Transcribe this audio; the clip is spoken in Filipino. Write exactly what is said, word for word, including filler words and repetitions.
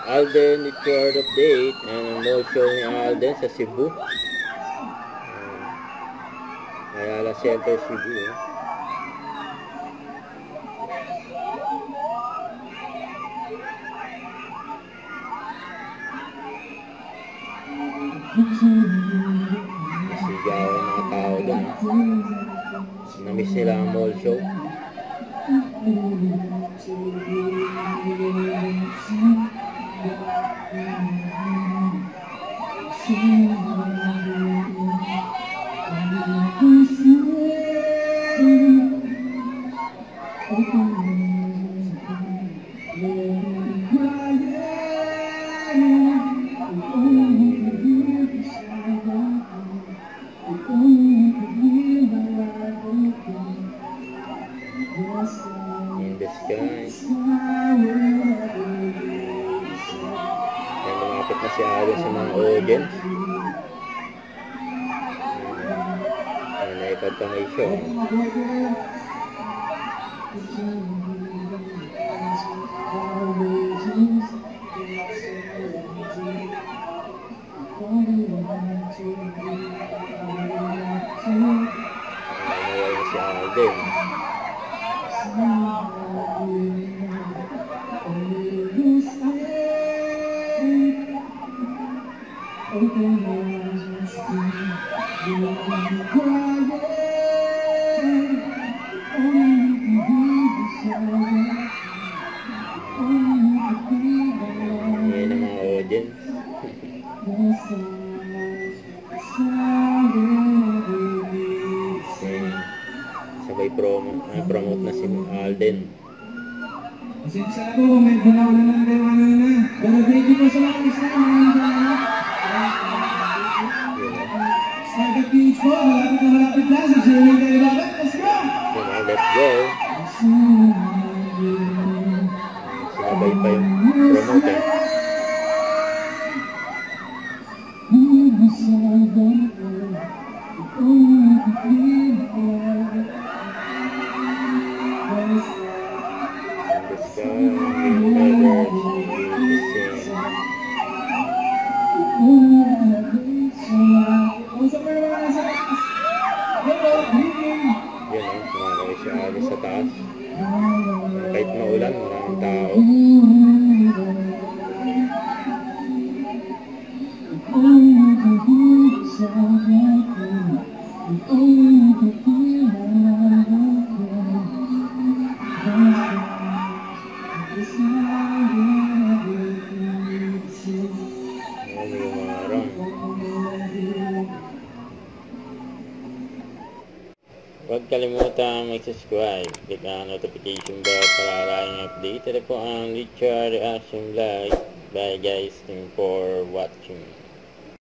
Alden maichard update. And ang mall show ni Alden sa Cebu. Ayala Center, Cebu. Eh. Nasigaw ang mga tao doon. Namiss nila ang mall show. In the sky. Ayan, lumapit na si Alden sa mga audience. Ayan, naipagpangay-show. Naway na si Alden. Ayan ang mga audience. Sabay promo, may promote na si Alden. Pasensya ko kung may bulaw na lang tayo ano na. Pero thank you po sa mga isa. Start the page po. Malapit na malapit na. Sa sharing kayo dapat. Let's go! Let's go! Sinabay pa yung promote eh. Yan o, sumakaway si Alden sa taas. Kahit maulan, maraming tao. Huwag kalimutang mag-subscribe, click ang notification bell para laging updated po ang maichard reaction live. Bye guys, thank you for watching.